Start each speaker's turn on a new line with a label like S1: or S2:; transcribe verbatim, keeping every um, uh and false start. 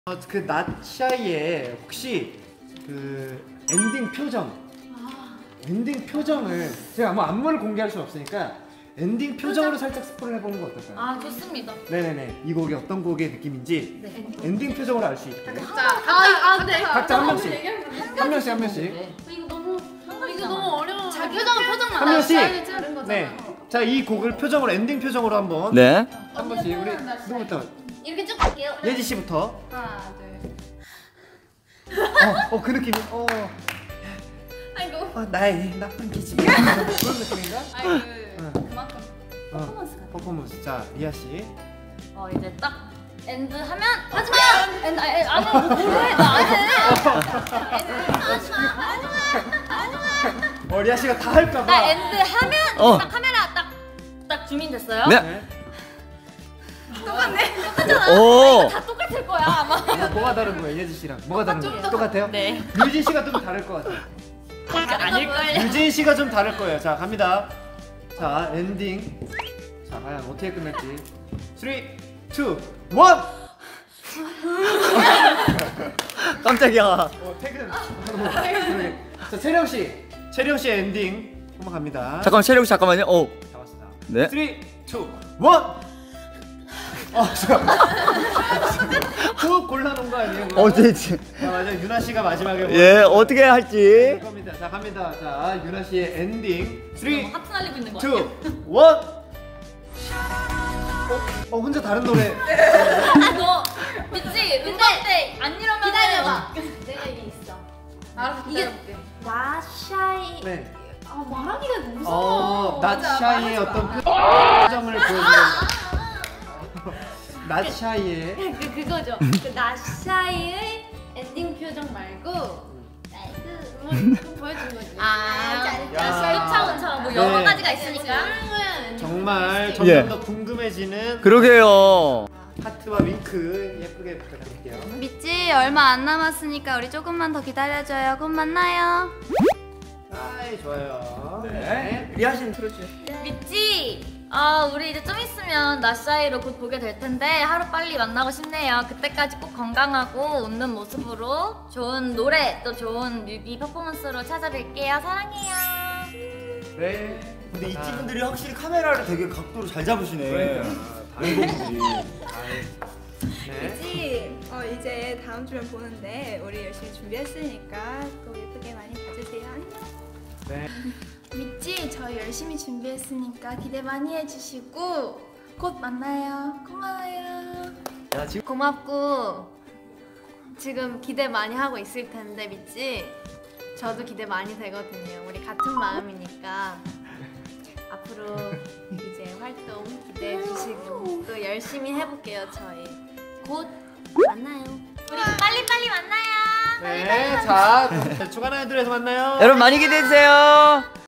S1: 어, 그 나샤이의 혹시 그 엔딩 표정, 아. 엔딩 표정을 제가 뭐 안무를 공개할 수 없으니까 엔딩 표정으로 살짝 스포를 해보는 거 어떨까요?
S2: 아 좋습니다.
S1: 네네네. 이 곡이 어떤 곡의 느낌인지
S2: 네.
S1: 엔딩 표정으로 알 수 있게.
S2: 자, 아, 아, 네.
S1: 각자 한 명씩, 한 명씩 한 명씩.
S2: 네. 이거 너무 이거 너무 어려워. 자 표정 표정만
S1: 한 명씩.
S2: 다른 거잖아.
S1: 네. 자, 이 곡을 표정으로 엔딩 표정으로 한번.
S3: 네.
S1: 한 번씩 우리 누구부터?
S2: 이렇게 쭉 갈게요.
S1: 예지 씨부터.
S2: 하나 둘.
S1: 어, 어, 그 느낌이. 어.
S2: 아이고.
S1: 어, 나의 나쁜 기질. 그런 느낌인가?
S2: 아이고.
S1: 응.
S2: 그만큼.
S1: 어,
S2: 퍼포먼스가.
S1: 퍼포먼스. 자, 리아 씨.
S2: 어 이제 딱 엔드 하면 하지마. 엔드 아니 안 해. 뭐해? 나안 해. 엔드 하지마. 하지마.
S1: 어, 리아 씨가 다 할까 봐.
S2: 나 엔드 하면
S3: 어.
S2: 딱 카메라 딱 딱 주민 됐어요?
S3: 네.
S1: 네.
S2: 똑같네. 똑같잖아.
S3: 오.
S2: 아, 이거 다 똑같을 거야 아마.
S1: 뭐, 뭐가 다른 거예요, 예지 씨랑? 뭐가 다른 거예요? 똑같아요?
S2: 네.
S1: 유진 씨가 좀 다를 것 같아요.
S2: 아닐걸요.
S1: 유진 씨가 좀 다를 거예요. 자, 갑니다. 자, 엔딩. 자, 과연 어떻게 끝날지. 삼, 이, 일.
S3: 깜짝이야.
S1: 어, 퇴근. 자, 채령 씨. 채령 씨의 엔딩 한번 갑니다.
S3: 잠깐만 체력 잠깐만요. 어.
S1: 잡았습니다.
S3: 네.
S1: 삼, 이, 일. 어, 쭉 골라놓은 거 아니에요? 그거?
S3: 어제 지.
S1: 자, 맞아. 유나 씨가 마지막에.
S3: 예, 어떻게 할지.
S1: 겁니다. 자, 갑니다. 자, 유나 씨의 엔딩. 삼, 이,
S2: 하트 날리고 있는 거
S1: 이,
S2: 아니야?
S1: 일. 어, 어, 혼자 다른 노래.
S2: 아, 너 미치 근데 안 이러면 기다려봐. 내가 이게 있어. 알아서 기다려볼게. 나샤이.
S1: 네.
S2: 아 말하기가 무서워.
S1: 어, 나샤이의 어떤 표정을 보여주는. 나샤이의.
S2: 그 그거죠. 그 나샤이의 엔딩 표정 말고. 나이스 보여준 거지. 아, 차원차원 뭐 여러
S1: 네.
S2: 가지가 있으니까.
S1: 정말 점점
S3: 예.
S1: 더 궁금해지는
S3: 그러게요.
S1: 하트와 윙크 예쁘게 부탁드릴게요.
S4: 믿지? 얼마 안 남았으니까 우리 조금만 더 기다려줘요. 곧 만나요.
S1: 아이, 좋아요.
S3: 네. 리아 씨는 틀어주세요.
S2: 믿지? 아 우리 이제 좀 있으면 나샤이로 곧 보게 될 텐데 하루 빨리 만나고 싶네요. 그때까지 꼭 건강하고 웃는 모습으로 좋은 노래 또 좋은 뮤비 퍼포먼스로 찾아뵐게요. 사랑해요.
S1: 네.
S3: 근데 이 찌분들이 확실히 카메라를 되게 각도로 잘 잡으시네.
S1: 그러니까.
S3: 멤버분들이.
S1: 네.
S5: 그치? 어, 이제 다음 주면 보는데 우리 열심히 준비했으니까 또 예쁘게 많이 봐주세요. 안녕.
S1: 네.
S4: 믿지? 저희 열심히 준비했으니까 기대 많이 해주시고 곧 만나요. 고마워요.
S1: 야, 지금
S4: 고맙고 지금 기대 많이 하고 있을 텐데 믿지? 저도 기대 많이 되거든요. 우리 같은 마음이니까 앞으로 이제 활동 기대해 주시고 또 열심히 해볼게요. 저희 곧 만나요.
S2: 우리 빨리 빨리 만나요.
S1: 네. 자, 주간 아이돌에서 만나요.
S3: 여러분 많이 기대해 주세요.